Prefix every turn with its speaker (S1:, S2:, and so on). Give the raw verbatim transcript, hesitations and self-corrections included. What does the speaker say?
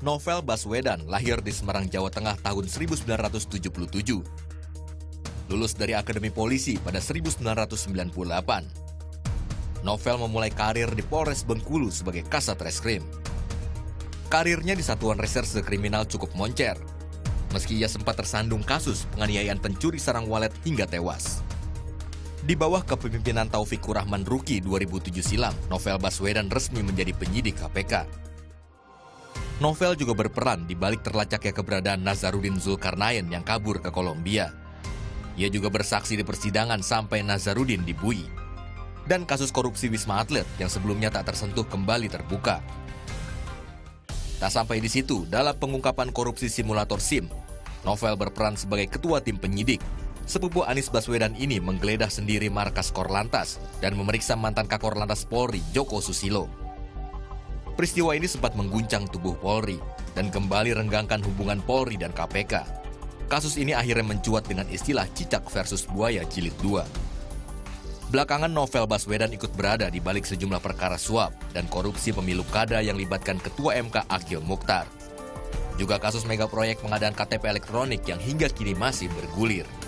S1: Novel Baswedan lahir di Semarang, Jawa Tengah tahun seribu sembilan ratus tujuh puluh tujuh. Lulus dari Akademi Polisi pada seribu sembilan ratus sembilan puluh delapan. Novel memulai karir di Polres Bengkulu sebagai Kasat Reskrim. Karirnya di Satuan Reserse Kriminal cukup moncer, meski ia sempat tersandung kasus penganiayaan pencuri sarang walet hingga tewas. Di bawah kepemimpinan Taufikur Rahman Ruki dua ribu tujuh silam, Novel Baswedan resmi menjadi penyidik K P K. Novel juga berperan di balik terlacaknya keberadaan Nazarudin Zulkarnain yang kabur ke Kolombia. Ia juga bersaksi di persidangan sampai Nazarudin dibui. Dan kasus korupsi Wisma Atlet yang sebelumnya tak tersentuh kembali terbuka. Tak sampai di situ, dalam pengungkapan korupsi simulator SIM, Novel berperan sebagai ketua tim penyidik. Sepupu Anies Baswedan ini menggeledah sendiri markas Korlantas dan memeriksa mantan Kakor Lantas Polri Joko Susilo. Peristiwa ini sempat mengguncang tubuh Polri dan kembali renggangkan hubungan Polri dan K P K. Kasus ini akhirnya mencuat dengan istilah cicak versus buaya jilid dua. Belakangan Novel Baswedan ikut berada di balik sejumlah perkara suap dan korupsi pemilu kada yang libatkan Ketua M K Akhil Mukhtar. Juga kasus mega proyek pengadaan K T P elektronik yang hingga kini masih bergulir.